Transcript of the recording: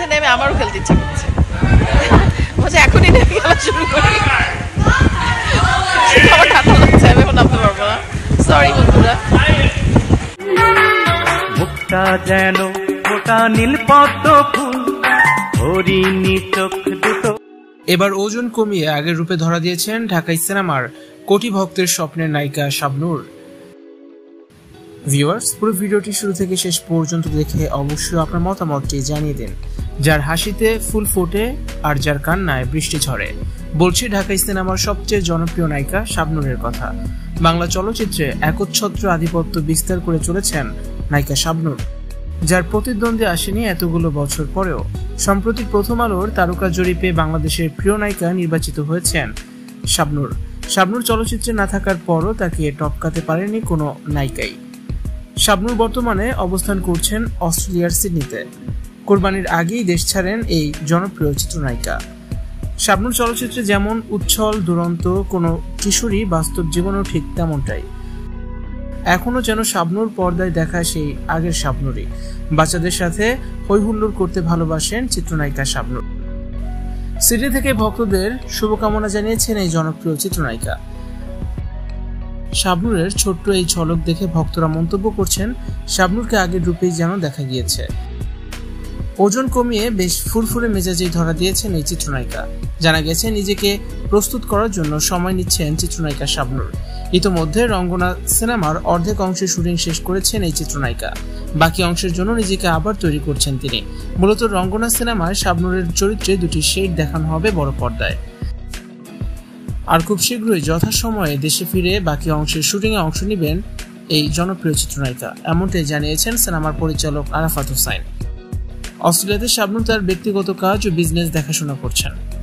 মধ্যে নেমে আমারও খেলতে ইচ্ছা করছে, বলছে এখনই নেমে খেলা শুরু করি। আমার ঠান্ডা লাগছে, আমি এখন নামতে পারবো না, সরি বন্ধুরা। মুখটা যেন মোটা নীল পদ্ম ফুল, হরিণী চোখ দুটো। এবার ওজন কমিয়ে আগের রূপে ধরা দিয়েছেন ঢাকাই সিনেমার কোটি ভক্তের স্বপ্নের নায়িকা শাবনূর। ভিউয়ার্স, পুরো ভিডিওটি শুরু থেকে শেষ পর্যন্ত দেখে অবশ্যই আপনার মতামতটি জানিয়ে দিন। যার হাসিতে ফুল ফোটে আর যার কান্নায় বৃষ্টি ঝরে, বলছি ঢাকাই সিনেমার সবচেয়ে জনপ্রিয় নায়িকা শাবনূরের কথা। বাংলা চলচ্চিত্রে একচ্ছত্র আধিপত্য বিস্তার করে চলেছেন নায়িকা শাবনূর, যার প্রতিদ্বন্দ্বী আসেনি এতগুলো বছর পরেও। সম্প্রতি প্রথম আলোর তারকা জরিপে বাংলাদেশের প্রিয় নায়িকা নির্বাচিত হয়েছেন শাবনূর। শাবনূর চলচ্চিত্রে না থাকার পরও তাকে টপকাতে পারেনি কোনো নায়িকাই। শাবনূর বর্তমানে অবস্থান করছেন অস্ট্রেলিয়ার সিডনিতে। কোরবানির আগেই দেশ ছাড়েন এই জনপ্রিয় চিত্রনায়িকা। শাবনূর চলচ্চিত্রে যেমন উচ্ছল দুরন্ত কোনো কিশোরী, বাস্তব জীবনেও ঠিক তেমনটাই। এখনো যেন শাবনূর পর্দায় দেখায় সেই আগের শাবনূরই। বাচ্চাদের সাথে হইহুল্লোড় করতে ভালোবাসেন চিত্রনায়িকা শাবনূর। সিডনি থেকে ভক্তদের শুভকামনা জানিয়েছেন এই জনপ্রিয় চিত্রনায়িকা। শাবনূরের ছোট্ট এই ঝলক দেখে ভক্তরা মন্তব্য করছেন, শাবনূরকে আগের রূপেই যেন দেখা গিয়েছে। ওজন কমিয়ে বেশ ফুরফুরে মেজাজেই ধরা দিয়েছেন এই চিত্রনায়িকা। জানা গেছে নিজেকে প্রস্তুত করার জন্য সময় নিচ্ছেন চিত্রনায়িকা শাবনূর। ইতোমধ্যে রঙ্গনা সিনেমার অর্ধেক অংশে শুটিং শেষ করেছেন এই চিত্রনায়িকা। বাকি অংশের জন্য নিজেকে আবার তৈরি করছেন তিনি। মূলত রঙ্গনা সিনেমায় শাবনূরের চরিত্রে দুটি শেড দেখানো হবে বড় পর্দায়। আর খুব শীঘ্রই যথাসময়ে দেশে ফিরে বাকি অংশের শুটিংয়ে অংশ নেবেন এই জনপ্রিয় চিত্রনায়িকা, এমনটাই জানিয়েছেন সিনেমার পরিচালক আরাফাত হোসাইন। অস্ট্রেলিয়াতে শাবনূর তার ব্যক্তিগত কাজ ও বিজনেস দেখাশোনা করছেন।